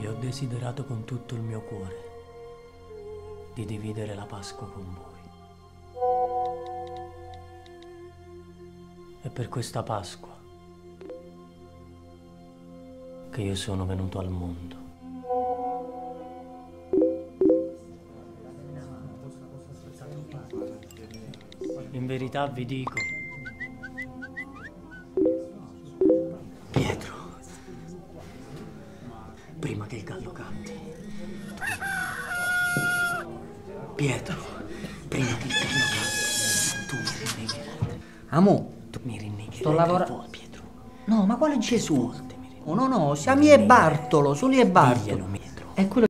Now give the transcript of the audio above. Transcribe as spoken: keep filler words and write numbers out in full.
E ho desiderato con tutto il mio cuore di dividere la Pasqua con voi. È per questa Pasqua che io sono venuto al mondo. In verità vi dico, Pietro, prima che il gallo canti, Pietro, prima che il gallo canti, tu mi rinnegherai. Amo, Tu mi rinnegherai. sto lavorando. Pietro. No, ma quale Gesù? Volte mi rinnegherai. Oh, no, no, siamo io e Bartolo, solo io e Bartolo. Diglielo, Pietro. È quello